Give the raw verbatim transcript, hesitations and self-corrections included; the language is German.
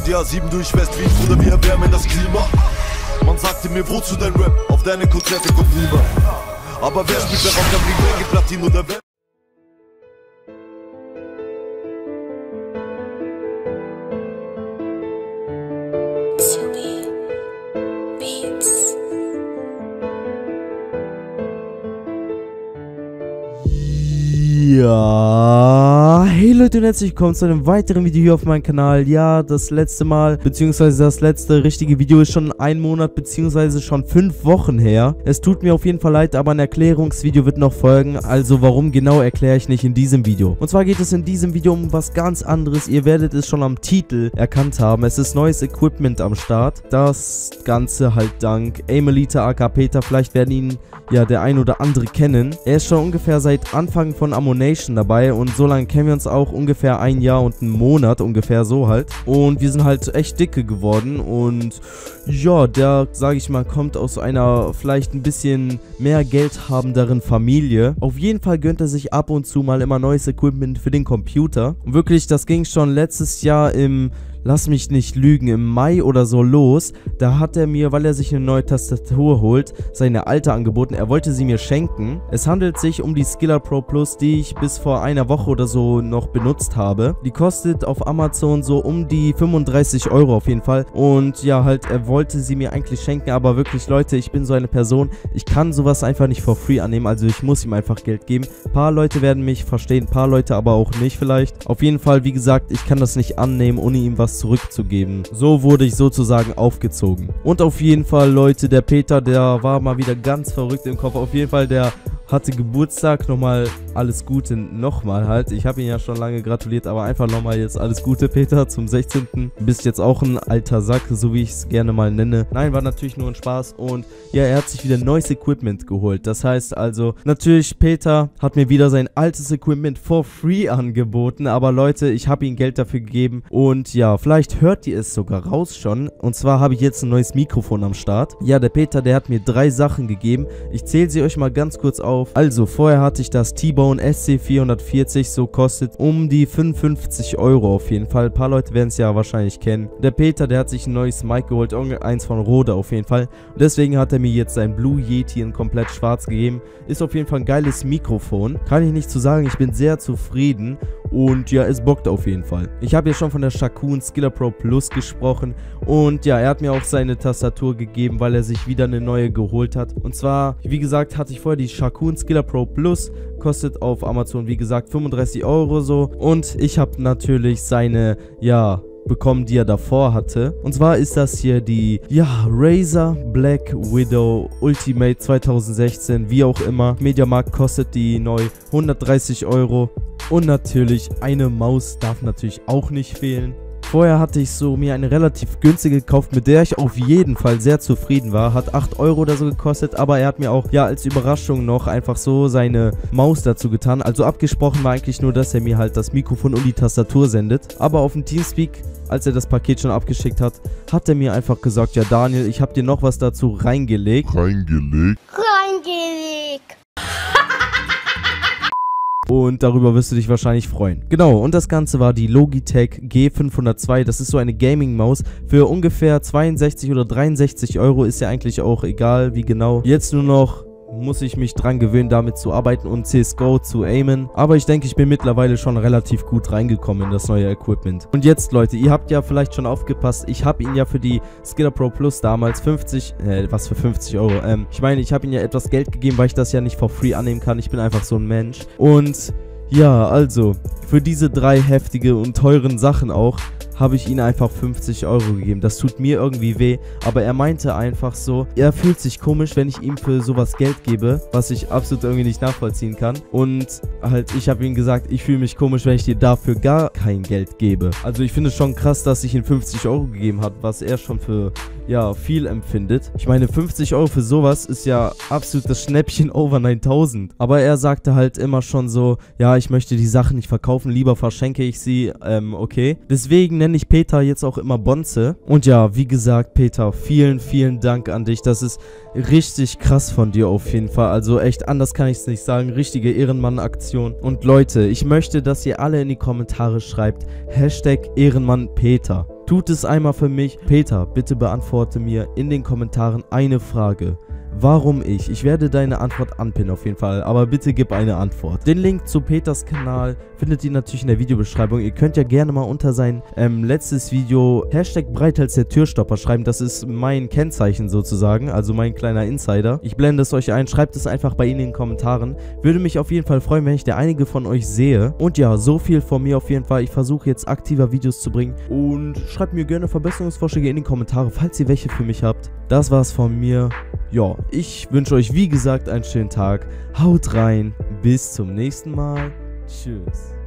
die A sieben durchfährst wie ein Bruder, wir erwärmen das Klima. Man sagte mir, wozu dein Rap? Auf deine Konzerte kommt niemand. Aber wer spielt darauf, dann bringt Reggae, Platin oder Welt? Ja, hey Leute und herzlich willkommen zu einem weiteren Video hier auf meinem Kanal. Ja, das letzte Mal, beziehungsweise das letzte richtige Video ist schon ein Monat, beziehungsweise schon fünf Wochen her. Es tut mir auf jeden Fall leid, aber ein Erklärungsvideo wird noch folgen. Also warum genau, erkläre ich nicht in diesem Video. Und zwar geht es in diesem Video um was ganz anderes. Ihr werdet es schon am Titel erkannt haben. Es ist neues Equipment am Start. Das Ganze halt dank Aemelita aka Peter. Vielleicht werden ihn ja der ein oder andere kennen. Er ist schon ungefähr seit Anfang von Ammonation dabei und so lange kennen wir uns auch, ungefähr ein Jahr und einen Monat, ungefähr so halt. Und wir sind halt echt dicke geworden und ja, der, sage ich mal, kommt aus einer vielleicht ein bisschen mehr Geld habenderen Familie. Auf jeden Fall gönnt er sich ab und zu mal immer neues Equipment für den Computer. Und wirklich, das ging schon letztes Jahr im... Lass mich nicht lügen, im Mai oder so los, da hat er mir, weil er sich eine neue Tastatur holt, seine alte angeboten. Er wollte sie mir schenken. Es handelt sich um die Skiller Pro Plus, die ich bis vor einer Woche oder so noch benutzt habe. Die kostet auf Amazon so um die fünfunddreißig Euro auf jeden Fall. Und ja, halt, er wollte sie mir eigentlich schenken, aber wirklich, Leute, ich bin so eine Person, ich kann sowas einfach nicht for free annehmen, also ich muss ihm einfach Geld geben. Ein paar Leute werden mich verstehen, ein paar Leute aber auch nicht vielleicht. Auf jeden Fall, wie gesagt, ich kann das nicht annehmen, ohne ihm was zurückzugeben. So wurde ich sozusagen aufgezogen. Und auf jeden Fall, Leute, der Peter, der war mal wieder ganz verrückt im Kopf. Auf jeden Fall, der hatte Geburtstag. Nochmal alles Gute, nochmal halt. Ich habe ihn ja schon lange gratuliert, aber einfach nochmal jetzt alles Gute, Peter, zum sechzehnten Bist jetzt auch ein alter Sack, so wie ich es gerne mal nenne. Nein, war natürlich nur ein Spaß und ja, er hat sich wieder neues Equipment geholt. Das heißt also, natürlich, Peter hat mir wieder sein altes Equipment for free angeboten, aber Leute, ich habe ihm Geld dafür gegeben und ja, vielleicht hört ihr es sogar raus schon. Und zwar habe ich jetzt ein neues Mikrofon am Start. Ja, der Peter, der hat mir drei Sachen gegeben. Ich zähle sie euch mal ganz kurz auf. Also, vorher hatte ich das T-Bone S C vierhundertvierzig, so kostet um die fünfundfünfzig Euro auf jeden Fall. Ein paar Leute werden es ja wahrscheinlich kennen. Der Peter, der hat sich ein neues Mic geholt, eins von Rode auf jeden Fall. Und deswegen hat er mir jetzt sein Blue Yeti in komplett schwarz gegeben. Ist auf jeden Fall ein geiles Mikrofon. Kann ich nicht zu sagen, ich bin sehr zufrieden. Und ja, es bockt auf jeden Fall. Ich habe ja schon von der Shakun Skiller Pro Plus gesprochen. Und ja, er hat mir auch seine Tastatur gegeben, weil er sich wieder eine neue geholt hat. Und zwar, wie gesagt, hatte ich vorher die Shakun Skiller Pro Plus. Kostet auf Amazon, wie gesagt, fünfunddreißig Euro so. Und ich habe natürlich seine, ja... bekommen, die er davor hatte. Und zwar ist das hier die, ja, Razer Black Widow Ultimate zweitausendsechzehn, wie auch immer. Mediamarkt kostet die neu hundertdreißig Euro. Und natürlich eine Maus darf natürlich auch nicht fehlen. Vorher hatte ich so mir eine relativ günstige gekauft, mit der ich auf jeden Fall sehr zufrieden war. Hat acht Euro oder so gekostet, aber er hat mir auch, ja, als Überraschung noch einfach so seine Maus dazu getan. Also abgesprochen war eigentlich nur, dass er mir halt das Mikrofon und die Tastatur sendet. Aber auf dem Teamspeak, als er das Paket schon abgeschickt hat, hat er mir einfach gesagt, ja Daniel, ich habe dir noch was dazu reingelegt. Reingelegt? Reingelegt. Und darüber wirst du dich wahrscheinlich freuen. Genau, und das Ganze war die Logitech G fünfhundertzwei. Das ist so eine Gaming-Maus für ungefähr zweiundsechzig oder dreiundsechzig Euro. Ist ja eigentlich auch egal, wie genau. Jetzt nur noch muss ich mich dran gewöhnen, damit zu arbeiten und C S G O zu aimen. Aber ich denke, ich bin mittlerweile schon relativ gut reingekommen in das neue Equipment. Und jetzt, Leute, ihr habt ja vielleicht schon aufgepasst, ich habe ihn ja für die Skiller Pro Plus damals fünfzig, äh, was für fünfzig Euro, ähm, ich meine, ich habe ihm ja etwas Geld gegeben, weil ich das ja nicht for free annehmen kann. Ich bin einfach so ein Mensch. Und ja, also, für diese drei heftige und teuren Sachen auch, habe ich ihm einfach fünfzig Euro gegeben. Das tut mir irgendwie weh, aber er meinte einfach so, er fühlt sich komisch, wenn ich ihm für sowas Geld gebe, was ich absolut irgendwie nicht nachvollziehen kann. Und halt, ich habe ihm gesagt, ich fühle mich komisch, wenn ich dir dafür gar kein Geld gebe. Also ich finde es schon krass, dass ich ihm fünfzig Euro gegeben habe, was er schon für, ja, viel empfindet. Ich meine, fünfzig Euro für sowas ist ja absolut das Schnäppchen over neuntausend. Aber er sagte halt immer schon so, ja, ich möchte die Sachen nicht verkaufen, lieber verschenke ich sie, ähm, okay. Deswegen nenne ich Peter jetzt auch immer Bonze. Und ja, wie gesagt, Peter, vielen, vielen Dank an dich. Das ist richtig krass von dir auf jeden Fall. Also echt, anders kann ich es nicht sagen. Richtige Ehrenmann-Aktion. Und Leute, ich möchte, dass ihr alle in die Kommentare schreibt, Hashtag Ehrenmann Peter. tut es einmal für mich. Peter, bitte beantworte mir in den Kommentaren eine Frage. Warum ich? Ich werde deine Antwort anpinnen auf jeden Fall, aber bitte gib eine Antwort. Den Link zu Peters Kanal findet ihr natürlich in der Videobeschreibung. Ihr könnt ja gerne mal unter sein ähm, letztes Video Hashtag Breithals der Türstopper schreiben. Das ist mein Kennzeichen sozusagen, also mein kleiner Insider. Ich blende es euch ein, schreibt es einfach bei Ihnen in den Kommentaren. Würde mich auf jeden Fall freuen, wenn ich da einige von euch sehe. Und ja, so viel von mir auf jeden Fall. Ich versuche jetzt aktiver Videos zu bringen und schreibt mir gerne Verbesserungsvorschläge in die Kommentare, falls ihr welche für mich habt. Das war's von mir. Ja, ich wünsche euch wie gesagt einen schönen Tag. Haut rein, bis zum nächsten Mal. Tschüss.